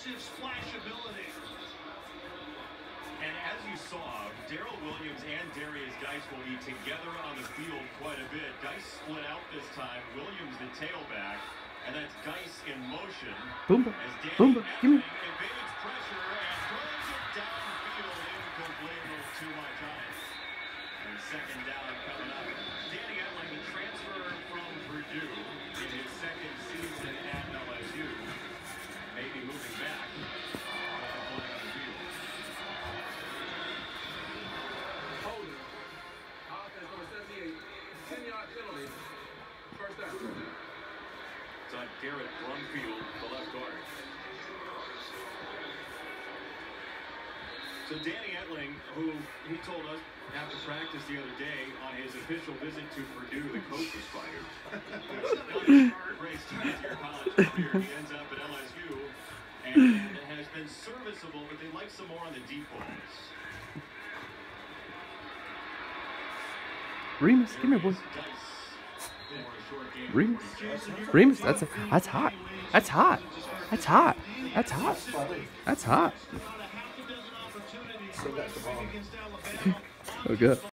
explosive splashability. And as you saw, Darrell Williams and Darius Geis will be together on the field quite a bit. Geis split out this time. Williams the tailback. And that's Geis in motion. Boomba. Boomba. Give me. Evades pressure and throws it downfield. Incomplete. A little too much on it. And second down coming up. Danny Etling, the transfer from Purdue in his second season at LSU. Maybe moving back. It's on Garrett Brumfield, the left guard. So Danny Etling, who he told us after practice the other day on his official visit to Purdue, the coach was fired. Not a great start to your college career. He ends up at LSU and has been serviceable, but they like some more on the deep balls. Remus, come here, boy. Remus, Remus, that's hot. That's hot. That's hot. That's hot. That's hot. Oh, good.